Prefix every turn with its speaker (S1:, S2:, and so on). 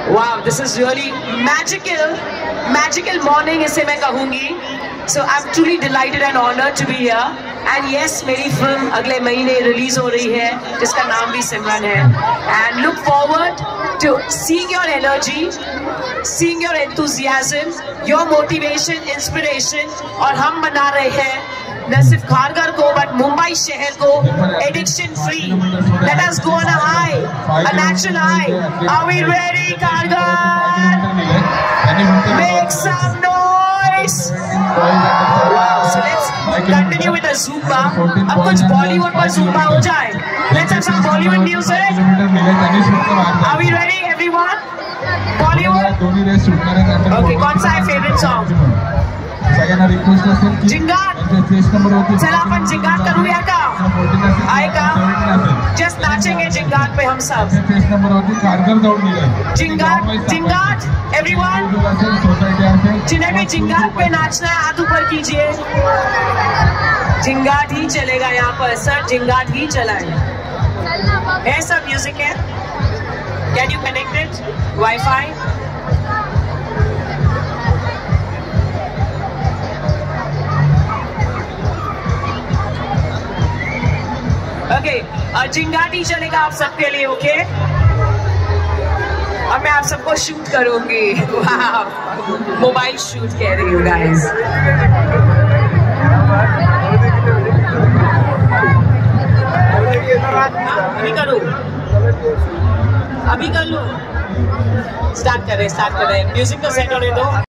S1: Wow, this is really magical morning इसे मैं कहूँगी. So I'm truly delighted and honored to be here. And yes, मेरी film अगले महीने रिलीज हो रही है जिसका नाम भी सिमरन है. And look forward to seeing your energy, seeing your enthusiasm, your motivation, inspiration. और हम बना रहे हैं न सिर्फ खारघर को बट मुंबई शहर को addiction free. Let us go on a high, a natural high. Are we ready, Kharghar? Make some noise. Wow, so let's continue with the Zumba. अब कुछ बॉलीवुड पर Zumba हो जाए. Let's have some Bollywood music. Are we ready, everyone? Bollywood? Okay, कौन सा है favorite song? Zingaat. चला अपन जिंगाट करूँगा का आएगा. जस्ट नाचेंगे जिंगाट पे हम सब. जिंगाट एवरीवन. जिन्हें भी जिंगाट पे नाचना है हाथ ऊपर कीजिए. जिंगाट ही चलेगा यहाँ पर सर. जिंगाट ही चलाए. ऐसा म्यूजिक है. Can you connect it WiFi? Okay, जिंगाटी चलेगा आप सबके लिए. ओके, और मैं आप सबको शूट करूंगी. मोबाइल शूट कह रही हूँ गाइस. अभी करूँ? अभी कर लूँ? स्टार्ट करें. म्यूजिक तो सेट होने दो.